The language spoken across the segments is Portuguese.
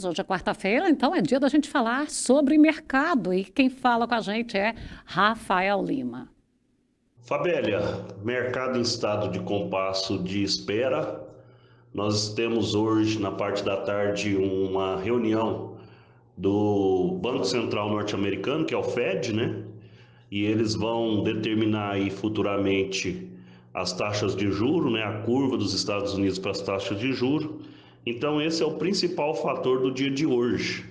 Negócios. Hoje é quarta-feira, então é dia da gente falar sobre mercado. E quem fala com a gente é Rafael Lima. Fabélia, mercado em estado de compasso de espera. Nós temos hoje, na parte da tarde, uma reunião do Banco Central norte-americano, que é o Fed, né? E eles vão determinar aí futuramente as taxas de juro, né? A curva dos Estados Unidos para as taxas de juro. Então, esse é o principal fator do dia de hoje.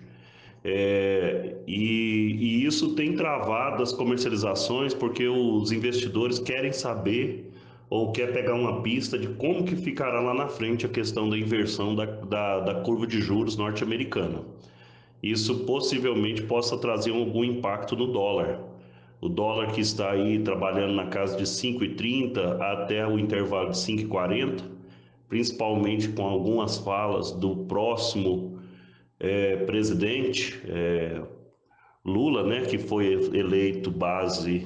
E isso tem travado as comercializações porque os investidores querem saber ou quer pegar uma pista de como que ficará lá na frente a questão da inversão da curva de juros norte-americana. Isso possivelmente possa trazer algum impacto no dólar. O dólar que está aí trabalhando na casa de 5,30 até o intervalo de 5,40, principalmente com algumas falas do próximo presidente, Lula, né, que foi eleito base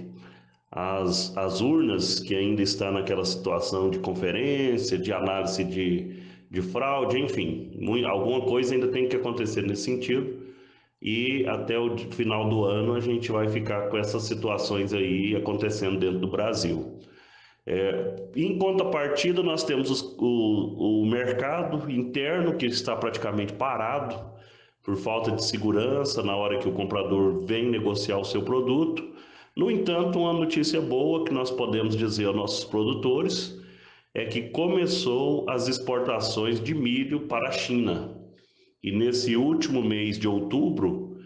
às urnas, que ainda está naquela situação de conferência, de análise de fraude, enfim, alguma coisa ainda tem que acontecer nesse sentido. E até o final do ano a gente vai ficar com essas situações aí acontecendo dentro do Brasil. Em contrapartida, nós temos o mercado interno que está praticamente parado por falta de segurança na hora que o comprador vem negociar o seu produto. No entanto, uma notícia boa que nós podemos dizer aos nossos produtores é que começou as exportações de milho para a China. E nesse último mês de outubro,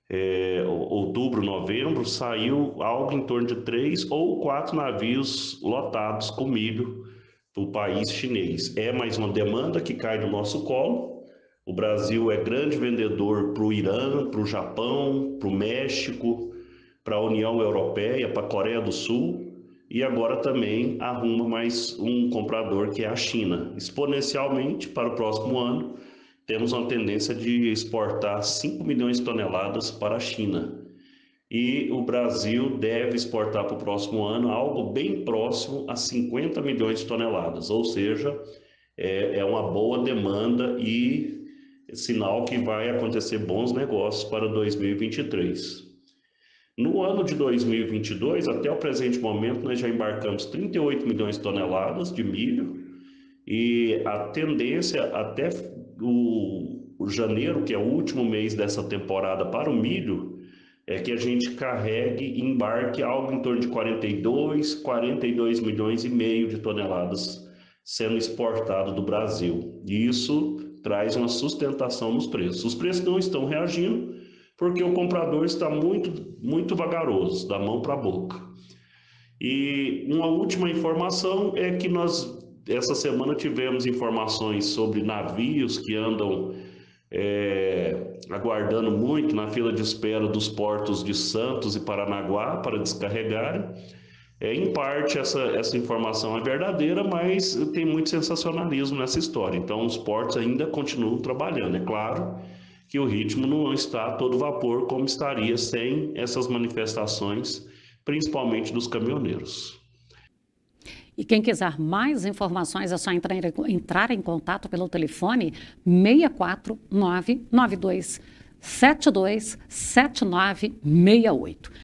novembro, saiu algo em torno de 3 ou 4 navios lotados com milho para o país chinês. É mais uma demanda que cai no nosso colo. O Brasil é grande vendedor para o Irã, para o Japão, para o México, para a União Europeia, para a Coreia do Sul, e agora também arruma mais um comprador que é a China. Exponencialmente, para o próximo ano, temos uma tendência de exportar 5 milhões de toneladas para a China. E o Brasil deve exportar para o próximo ano algo bem próximo a 50 milhões de toneladas, ou seja, é uma boa demanda e sinal que vai acontecer bons negócios para 2023. No ano de 2022, até o presente momento, nós já embarcamos 38 milhões de toneladas de milho e a tendência até o janeiro, que é o último mês dessa temporada para o milho, é que a gente carregue e embarque algo em torno de 42 milhões e meio de toneladas sendo exportado do Brasil. E isso traz uma sustentação nos preços. Os preços não estão reagindo porque o comprador está muito vagaroso, da mão para a boca. E uma última informação é que nós, essa semana, tivemos informações sobre navios que andam aguardando muito na fila de espera dos portos de Santos e Paranaguá para descarregarem. Em parte, essa informação é verdadeira, mas tem muito sensacionalismo nessa história. Então, os portos ainda continuam trabalhando. É claro que o ritmo não está a todo vapor como estaria sem essas manifestações, principalmente dos caminhoneiros. E quem quiser mais informações é só entrar em contato pelo telefone 64992727968.